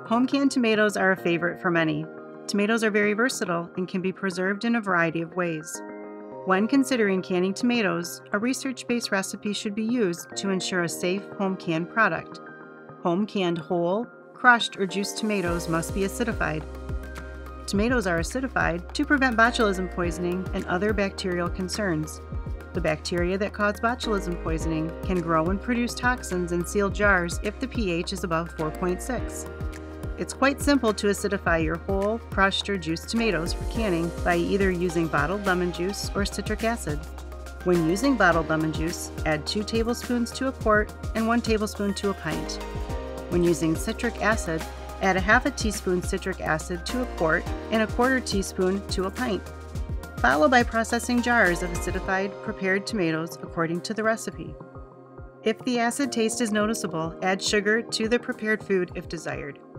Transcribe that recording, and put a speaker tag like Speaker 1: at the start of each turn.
Speaker 1: Home canned tomatoes are a favorite for many. Tomatoes are very versatile and can be preserved in a variety of ways. When considering canning tomatoes, a research-based recipe should be used to ensure a safe home canned product. Home canned whole, crushed, or juiced tomatoes must be acidified. Tomatoes are acidified to prevent botulism poisoning and other bacterial concerns. The bacteria that cause botulism poisoning can grow and produce toxins in sealed jars if the pH is above 4.6. It's quite simple to acidify your whole, crushed, or juiced tomatoes for canning by either using bottled lemon juice or citric acid. When using bottled lemon juice, add 2 tablespoons to a quart and 1 tablespoon to a pint. When using citric acid, add a half a teaspoon citric acid to a quart and a 1/4 teaspoon to a pint. Follow by processing jars of acidified, prepared tomatoes according to the recipe. If the acid taste is noticeable, add sugar to the prepared food if desired.